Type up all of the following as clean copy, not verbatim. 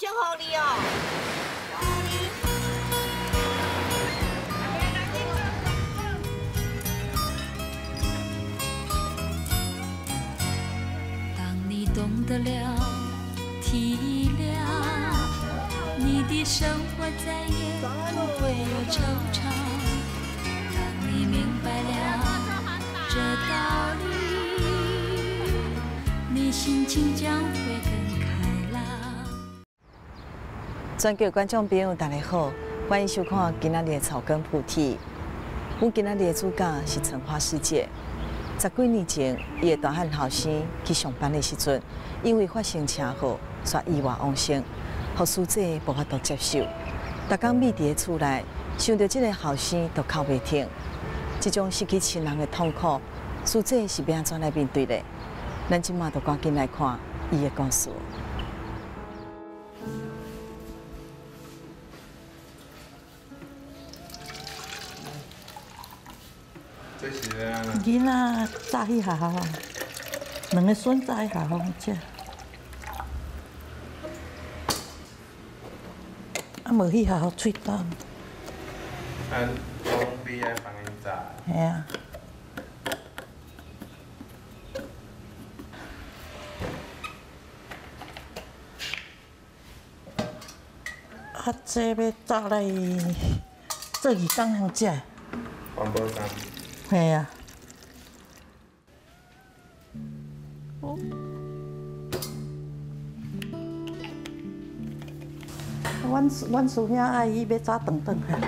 祝福你哦。 当你懂得了体谅，你的生活再也不会有惆怅。当你明白了这道理，你心情将会更开朗。 全国观众朋友，大家好，欢迎收看今仔日的草根菩提。阮今仔日的主角是陈花师姐。10几年前，伊的大汉后生去上班的时阵，因为发生车祸，煞意外往生，予师姐无法度接受。逐工覕伫个厝内，想到这个后生都哭袂停，这种失去亲人的痛苦，师姐是要安怎来面对的？咱即马就赶紧来看伊的故事。 这是咧安那？ 囡仔早去学校，两个孙早去学校食，无去学校喙冻。 咱讲比爱放因早。 系啊。这要早来做义工通食。 环保站。 系啊。阮师兄阿姨要早顿顿去，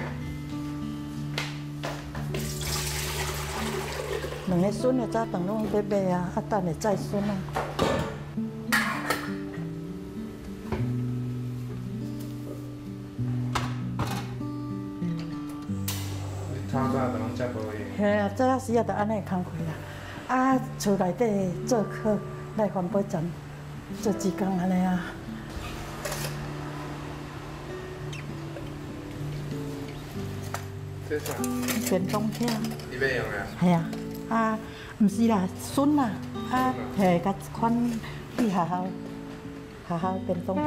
两个孙的早顿拢要买啊，等下再孙啊。 透早都拢食无闲。 嘿啊，早时啊，就安尼工课啦。啊，厝内底做课来环保站做义工安尼啊。 这啥？ 电动车。 你要用啊？ 系啊，啊，毋是啦，孙啦，啊，嘿，甲款去学校电动车。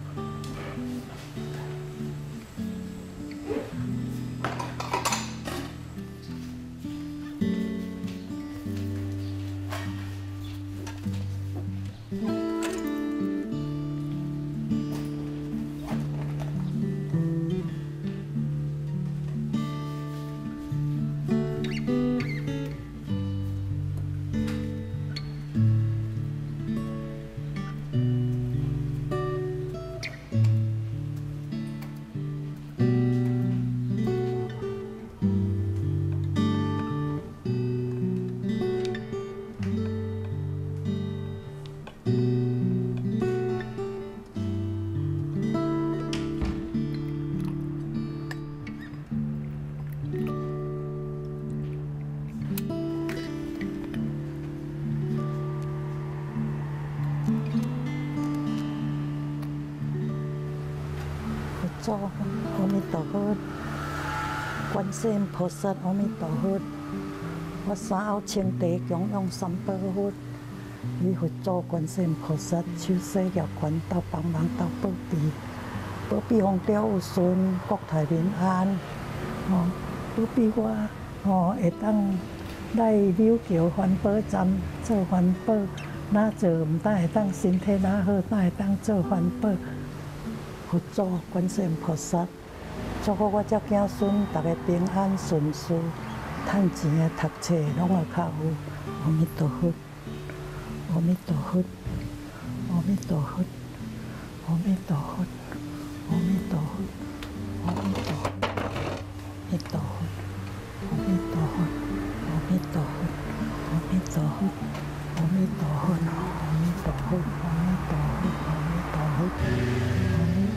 做阿弥陀佛，观世音菩萨阿弥陀佛，我三后清地供养三宝佛，以佛祖观世音菩萨手洗业权，斗帮忙斗保庇，保庇风调雨顺，国泰民安，保庇我会当来柳桥环保站做环保，哪做唔但会当身体哪好，哪会当做环保。佛祖观世音菩萨，祝福我这子孙大家平安顺遂，趁钱的、读册拢会较好。阿弥陀佛，阿弥陀佛，阿弥陀佛，阿弥陀佛，阿弥陀佛，阿弥陀佛，阿弥陀佛，阿弥陀佛，阿弥陀佛，阿弥陀佛，阿弥陀佛，阿弥陀佛，阿弥陀佛，阿弥陀佛。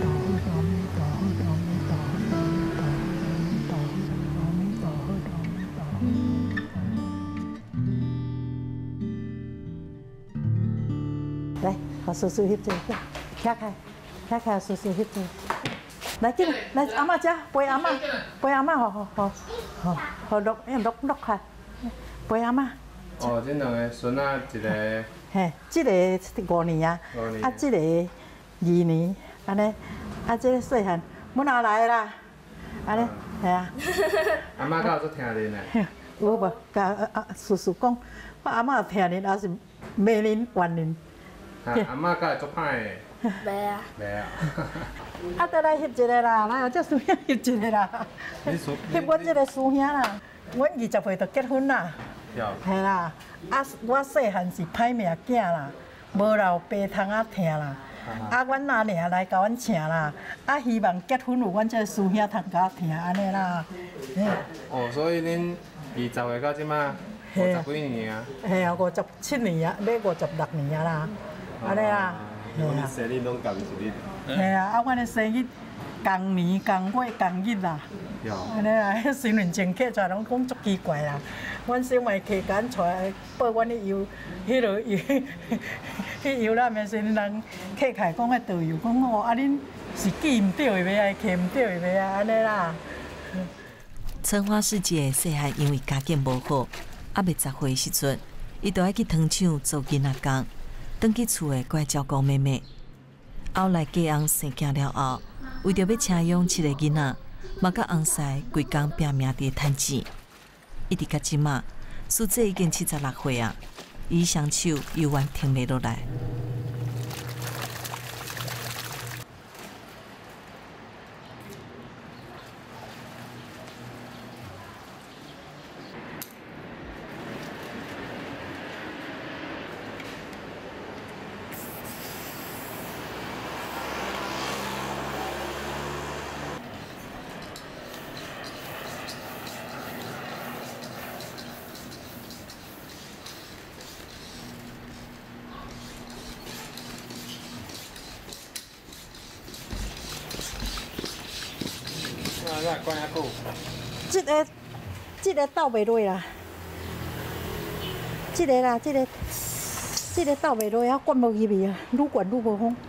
来，好，叔叔翕这个，拆开，叔叔翕这个。来，进来，来，阿妈家陪阿妈，好，录开，陪阿妈。 哦，这两个孙仔一个。 嘿，这个5年啊，啊，这个2年， 安尼，啊，这个细汉，阮也来啦，安尼，系啊。 阿妈敢有做听恁的？ 有无？甲叔叔讲，我阿嬷听恁，也是骂恁、怨恁。 阿妈敢会做歹的？ 袂啊， 袂啊。 啊，倒来翕一个啦，来哦，这师兄翕一个啦，翕阮这个师兄啦。阮20岁就结婚啦，系啦。啊，我细汉是歹命囝啦，无老爸通啊疼啦。啊，阮阿娘来甲阮请啦，啊，希望结婚有阮这个师兄通甲我疼安尼啦。 哦，所以恁20岁到即马50几年啊？ 系啊，57年啊，要56年啊啦，安尼啦。 阮生日拢共一日。 系啊，啊，阮的生日同年同月同日啦。安尼啊，迄新年前客出来拢讲足奇怪啦。阮小妹客甲阮出来报阮去游，迄落去游览的时阵，人客开讲迄导游讲哦，啊恁是记唔对的袂啊，客唔对的袂啊，安尼啦。 春花世界细汉因为家境无好，还未10岁时阵，伊就爱去糖厂做囡仔工，返去厝诶，过来照顾妹妹。后来嫁翁生囝了后，为着要请养7个囡仔，嘛甲翁婿规工拼命伫趁钱。一直到即马，苏姐已经76岁啊，伊双手犹原停袂落来。 关遐久？ 这个斗袂落啦，这个啦，这个斗袂落啊，灌无入去啊，愈灌愈无风。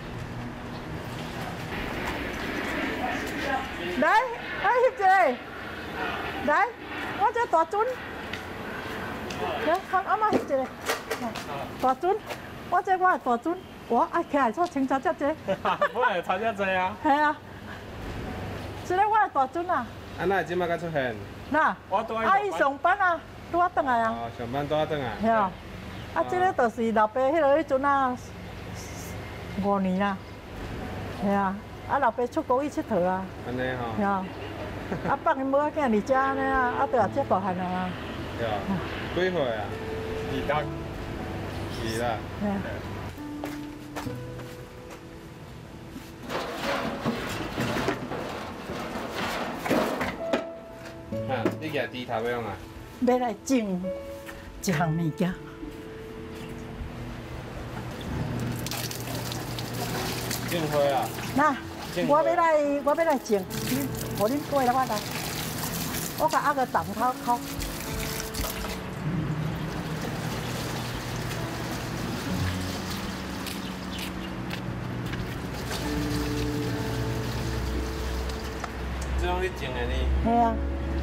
来，翕一个，来，我这大樽，来，阿妈翕一个，大樽，我这大樽，我爱起来做清茶遮济。 本来差遮济啊。 系啊。这个我的大樽啊！ 啊，那即马才出现？ 那啊，伊上班啊，拄啊转来啊。 哦，上班拄啊转来。 系啊，啊，这个就是老爸迄落迄阵啊，5年啦。系啊，啊，老爸出国去佚佗啊。 安尼吼。 系啊，啊，放因母仔囝伫遮安尼啊，啊，就也接大汉啊。 对啊。几岁啊？2啦。 系啊。 你举猪头要用啊？ 要来种一项物件。 种花啊？ 那我要来种，互恁过来我来，我甲压个洞口。 这种你种的呢？ 系啊。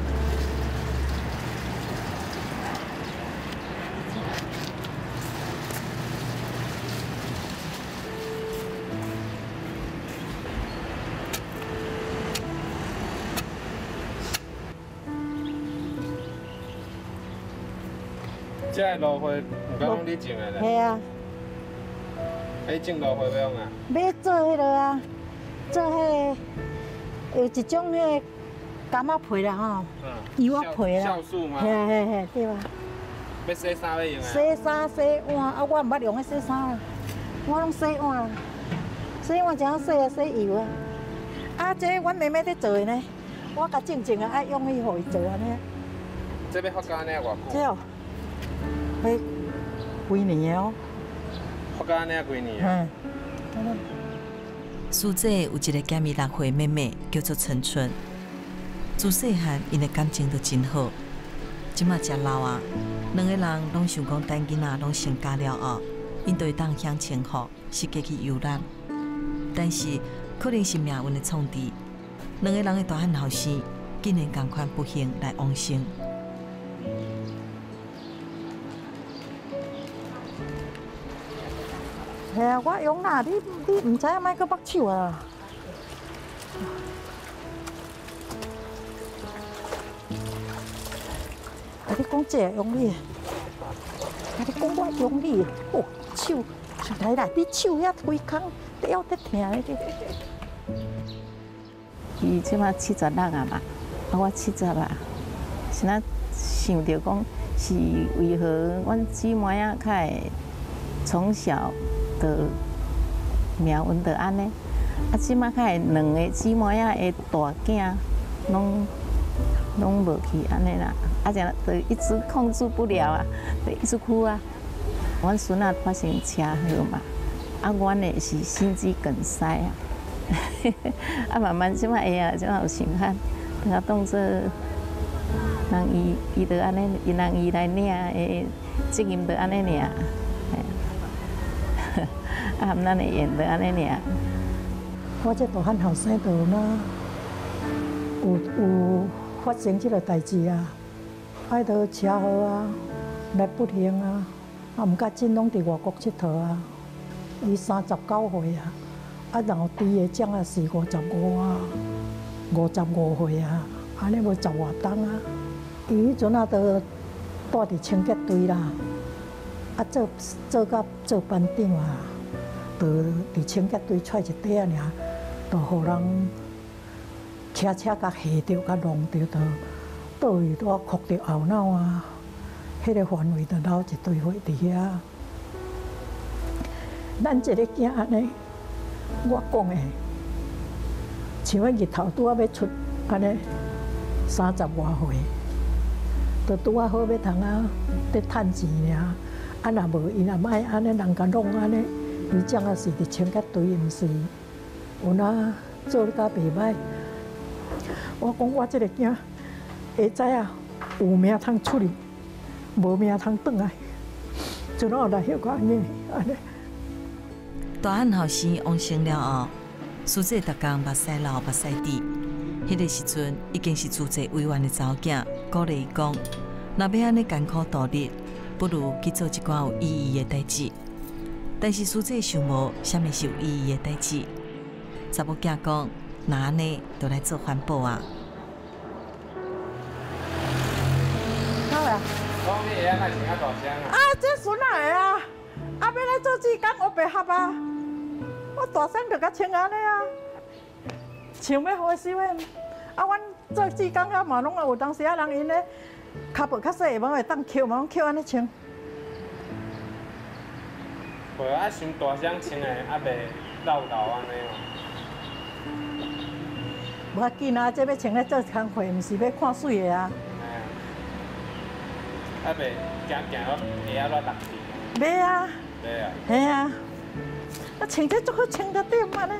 这个芦花，唔讲你种的咧？ 系啊。 你种芦花要用啊？ 要做迄落啊，做迄有一种迄柑仔皮啦吼，柚仔皮啦。 酵素吗？ 嘿，对啊。 要洗衫要用啊？ 洗衫洗碗啊，我毋捌用迄洗衫啦，我拢洗碗。洗碗怎样洗啊？洗油啊。啊，这阮妹妹在做的呢，我甲静静啊爱用伊，互伊做安尼。 这要发到安尼偌久？ 这哦，要几年哦。 发到安尼几年啊？ 苏姐有一个减伊6岁妹妹，叫做陈春。自细汉，因的感情都真好。即马食老啊，两个人拢想讲等囡仔拢成家了后，因就会当享清福，是家去游览。但是可能是命运的创治，两个人的大汉后生竟然同款不幸来往生。 系啊，我用啦，你唔知影，莫搁绑手啊。啊！你讲这用力，啊！你讲我用力，哦，手来，你手遐推空，了得疼咧。 伊即马76啊嘛，啊我70啊，是咱想着讲是为何阮姊妹仔较会从小的命运就安尼，啊即马较会两个姊妹仔的大囝拢无去安尼啦，啊就一直控制不了啊，就一直哭啊。阮孙仔发生车祸嘛，啊阮的是心肌梗塞啊。啊，慢慢即摆会啊，即摆有想法，甲当做人伊就安尼，人伊来领的责任就安尼尔，啊，含咱的缘就安尼尔。 我这大汉后生度呢，有发生即个代志啊，爱到车祸啊，来不幸啊，啊，毋甲真拢伫外国佚佗啊，伊39岁啊。啊，然后猪的奖啊是55啊，55岁啊，安尼要10外冬啊。伊迄阵啊，都住伫清洁队啦，啊做到做班长啊，就伫清洁队踹一底啊尔，就互人车甲下着，甲弄着，就倒位拄啊哭着后脑啊，迄个范围就流一堆血伫遐。咱一个囝安尼。我讲的，像迄日头拄仔要出安尼30外岁，就拄仔好要通啊，得趁钱尔。啊，若无伊若莫安尼，人甲弄安尼，伊种啊是伫清洁队，毋是有哪做得甲袂歹。我讲我即个囝会知影有命通出去，无命通转来，就哪有来许我安尼。 大汉后生往生了后，师姐逐工目屎流目屎滴。迄个时阵已经是资济委员的查某囝，鼓励伊讲：若要安尼艰苦度日，不如去做一寡有意义的代志。但是师姐想无啥物是有意义的代志。查某囝讲：若安尼，就来做环保啊！ 好啊！ 讲你会安那穿啊大声啊？ 啊，这孙仔的啊！啊，要来做志工学白合啊！我大声就甲穿安尼啊，穿要好收的。啊，阮做志工遐嘛，拢有当时啊，人因咧骹步较细，嘛会当扣嘛，扣安尼穿。 袂啊，伤大声穿的，啊袂绕安尼哦。 无要紧啊，这要穿咧做工课，毋是要看水的啊。 啊袂行到下啊落落去。 袂啊。 袂啊。 嘿啊，啊穿这足好穿得点安尼。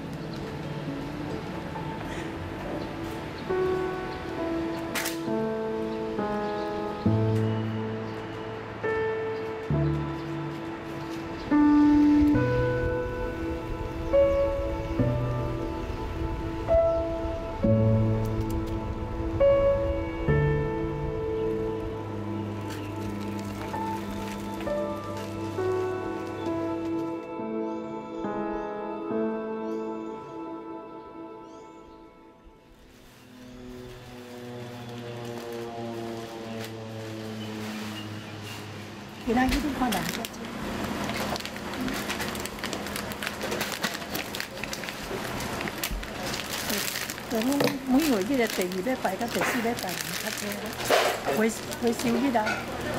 今仔日你看人个，就讲每月日的第2礼拜到第4礼拜较多啦，回收日啊。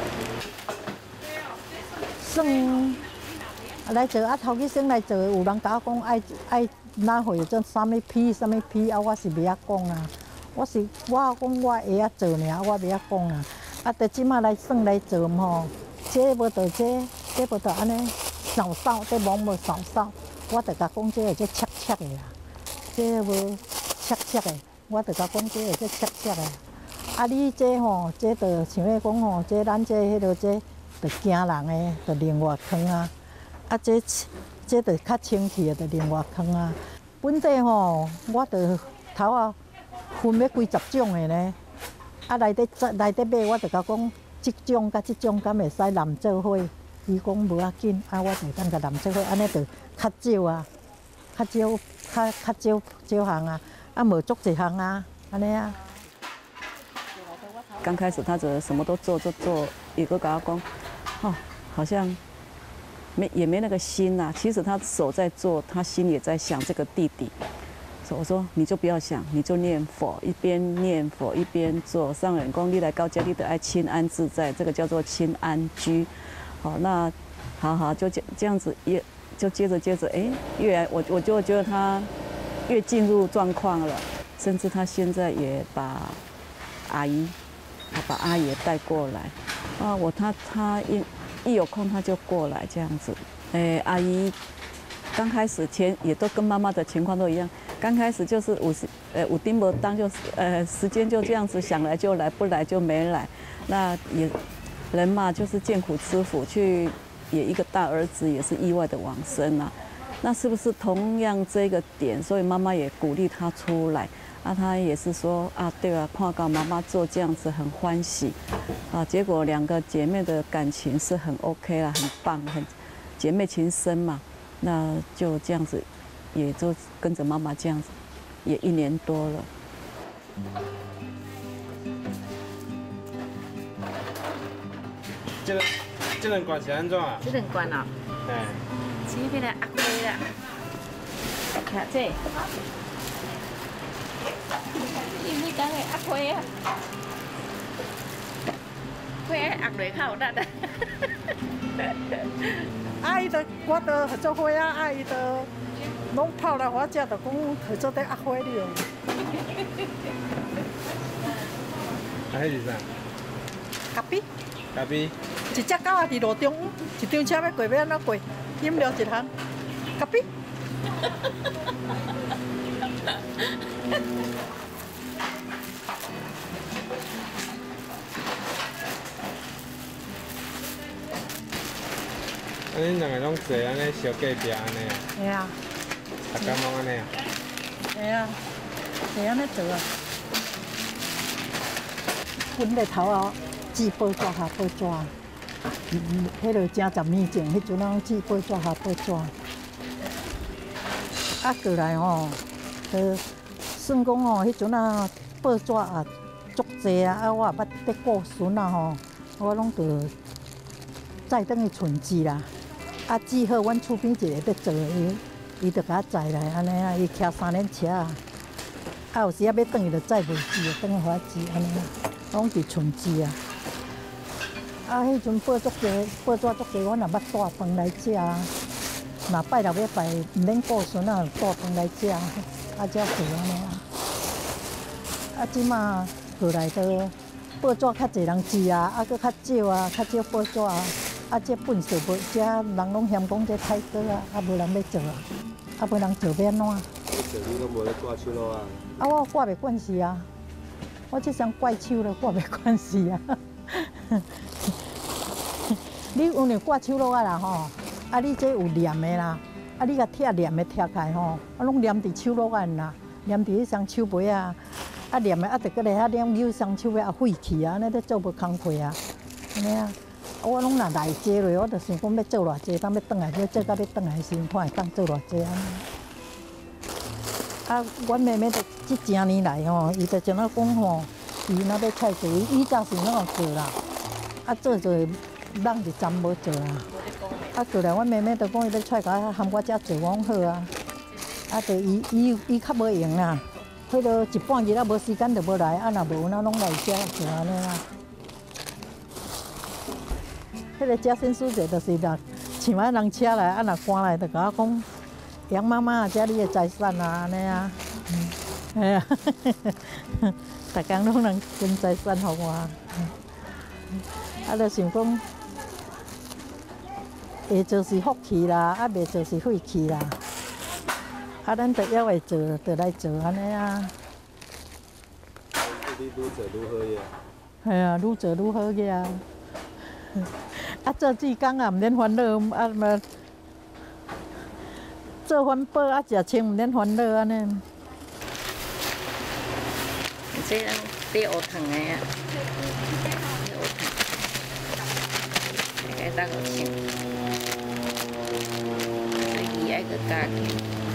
算来做啊，头去先来做，有人甲我讲爱哪会做啥物批啥物批啊，我是袂晓讲啊。我讲我会晓做尔，我袂晓讲啊。啊，就即马来算来做吼。这无到这无到安尼扫，这忙无扫，我就甲讲这个切切的啦，这无切的，我就甲讲这个切的。啊，你这吼，这就像要讲吼，这咱这迄落这就惊人的，就另外坑啊。啊，这就较清气的，就另外坑啊。本地吼，我就头啊分要几10种的呢。啊，内底买，我就甲讲。即种甲即种敢会使揽做伙， 伊讲无要紧，啊，我就当甲染色火，安尼就较少啊，较少项啊，啊无足一项啊，安尼啊。 刚开始他只什么都做，也个跟他讲，哦，好像也没那个心呐、其实他手在做，他心也在想这个弟弟。我说你就不要想，你就念佛，一边念佛一边做。上人讲你来高家，你得爱清安自在，这个叫做清安居。好，那好就这样子，也就接着，哎，越来我就觉得他越进入状况了，甚至他现在也把阿姨也带过来。啊，他一有空他就过来这样子。阿姨刚开始也都跟妈妈的情况都一样。刚开始就是五丁没当，就时间就这样子，想来就来，不来就没来。那也人嘛，就是见苦吃苦，也一个大儿子也是意外的往生啊。那是不是同样这个点，所以妈妈也鼓励他出来啊？他也是说啊，对啊，看到妈妈做这样子很欢喜啊。结果两个姐妹的感情是很 OK 啦，很棒，很姐妹情深嘛。那就这样子。也就跟着妈妈这样子，也1年多了。 这两罐是安怎啊？ 这两罐啊，前边的压花啦，看这，你每讲的压花啊，花压落口力的。 啊，伊就我就合作伙啊，啊，伊就。拢泡来我食，就讲合作在压花了。 啊，迄是啥？ 咖啡。 咖啡。 一只狗仔伫路中央，一张车要过要安怎过？饮料一项，咖啡。 安尼两个拢坐安尼小隔壁安尼啊？ 系啊。 大家拢安尼啊？ 系啊，是安尼做啊。阮日头啊，煮报纸下报纸，迄落正10年前，迄阵咱煮报纸下报纸。啊，过来吼，算讲吼，迄阵啊报纸啊足济啊，啊我也捌得顾孙啊吼，我拢着载转去存钱啦。啊，煮好，阮厝边一个要做的。伊就甲我载来安尼啊，伊骑3轮车啊，啊有时啊要转伊就载袂住，就转去互我煮安尼啊，拢伫存钱啊。啊，迄阵报纸足济，阮也捌带饭来食啊。若拜六礼拜毋免顾孙啊，带饭来食，啊才做安尼啊。啊，即马过来都报纸较济人煮啊，啊佫较少啊，较少报纸啊。啊，这本事无，这人拢嫌讲这太多啊，啊无人要做啊，啊无人做要安怎？ 做你拢无咧挂手路啊？ 啊，我挂袂惯势啊，我这双怪手了，挂袂惯势啊。你有呢挂手路啊啦吼，啊你这有黏的啦，啊你甲拆黏的拆开吼，啊拢黏伫手路岸啦，黏伫迄双手尾啊，啊黏的啊得搁来遐黏迄双手尾啊废去啊，安尼都做无工课啊，安尼啊。我拢若来坐落，我就想讲要做偌济，当要转来，要做到要转来时，看会当做偌济安尼。啊，阮妹妹就这10年来吼，伊就怎啊讲吼，伊若要菜做，伊早是哪有做啦，啊做人就暂无做啦。啊过来，阮妹妹就讲伊要菜甲含我遮做，我讲好啊。啊，就伊较无闲啦，迄落一半日啊无时间就无来，啊若无那拢来遮做安尼啦。迄个遮先书者就是啦，像啊人车来，啊若赶来就甲我讲，杨妈妈，遮你的财产啊，安尼啊，系啊，逐工拢人分财产互我，啊，就想讲，会做是福气啦，啊袂做是废气啦，啊咱就要会做，就来做安尼啊。 你愈做愈好个。 系啊，愈做愈好个啊。啊，做志工啊，毋免烦恼，啊嘛做环保啊，食清毋免烦恼安尼。 这人在学堂的啊，在学堂，大家当学生。 爱去加去。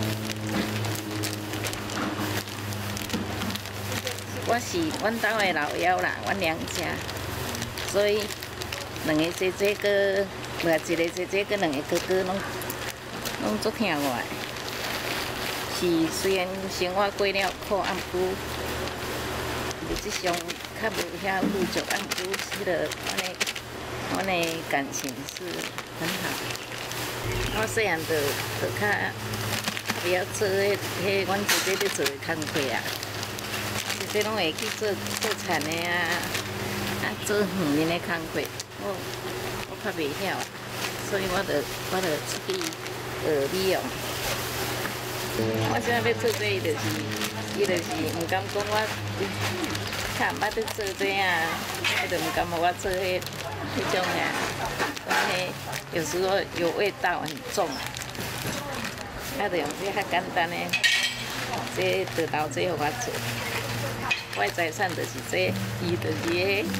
我是阮兜的老幺啦，阮娘家，所以两个姐姐个，无一个姐姐个两个哥哥拢足疼我的。是虽然生活过了苦，啊，毋过实际上较无遐富足，啊，毋过迄个阮的感情是很好。我细汉就较不晓做迄阮姐姐咧做的工课啊，姐姐拢会去做田的啊做园林的工课，我较袂晓，所以我就出去学美容。我现在要做这，伊就是唔敢讲我较毋捌在做这啊，伊就唔敢互我做迄种啊，有时候有味道很重，啊，就用这较简单的，这得到这互我做，我的财产就是这，伊就是迄。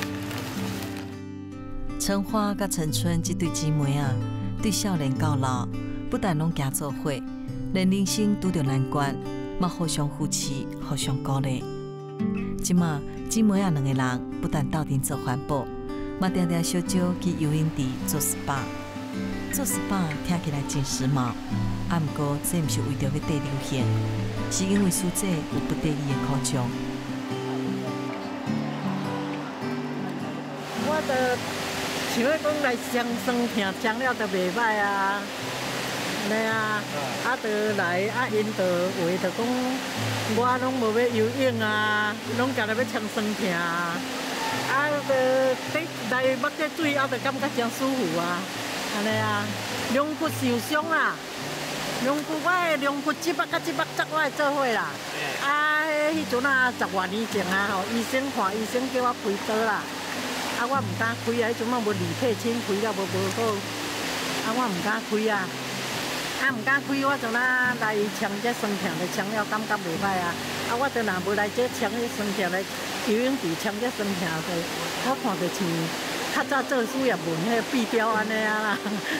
陈花甲陈春这对姊妹啊，对少年到老，不但拢行做伙。连人生拄着难关，嘛互相扶持，互相鼓励。即马姊妹仔两个人不但斗阵做环保，嘛常常小招去游泳池做 SPA。做 SPA 听起来真时髦，啊，毋过这毋是为着要缀流行，是因为师姐有不得已的苦衷。 我着想要讲来双酸疼，听了就袂歹啊。安尼啊，啊，就来啊，因就话就讲，我拢无要游泳啊，拢家己要呛酸疼啊，啊，就伫来抹这水，啊，就感觉真舒服啊，安尼啊，龙骨受伤啊，龙骨我的龙骨脊骨甲脊骨骨我会做伙啦，啊，迄阵啊10多年前啊吼，医生看医生叫我开刀啦，啊，我毋敢开啊，迄阵啊无李佩清开了无好，啊，我毋敢开啊。啊，毋敢开，我就来呛这酸疼，就呛了感觉袂歹啊！啊，我就若无来这呛这酸疼来游泳池呛这酸疼，我看着像较早做事业问迄壁雕安尼啊啦。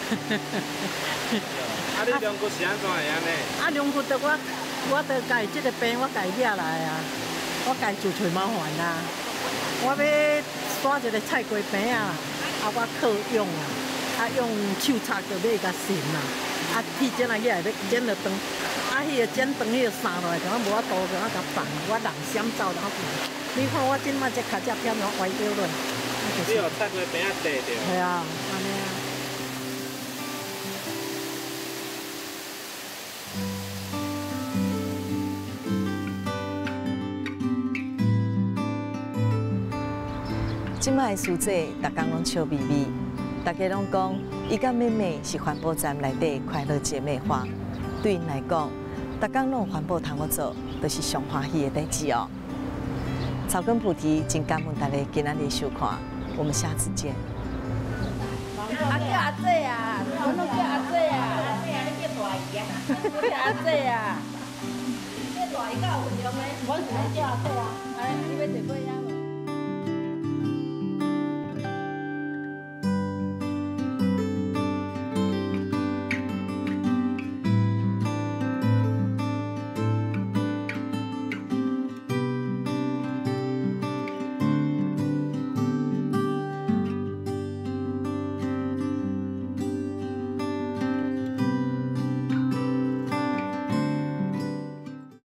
啊，你龙骨是安怎会安尼？ 啊，龙骨着我着家这个病我家惹来啊，我家就找麻烦啦。我要刷一个菜瓜饼啊，啊，我靠用啊，用手擦着买甲神啦。啊，铁剪啊，起来要剪着长，啊，迄个剪长，迄个散落来，像我无法度，像我甲放，我人闪走然后你看我即摆这脚只偏拢歪掉了。 你有菜瓜饼仔地着？ 系啊，安尼啊。 即摆师姐，逐工拢笑眯眯，大家拢讲。伊甲妹妹是环保站内底快乐姐妹花，对因来讲，逐工拢有环保通我做，就是上欢喜的代志哦。草根菩提真感恩大家今仔日收看，我们下次见。 啊叫阿姐啊，我拢叫阿姐啊，你叫大姨啊，我叫阿姐啊，叫大姨较有用的，我是叫阿姐啊，哎，你要坐过呀？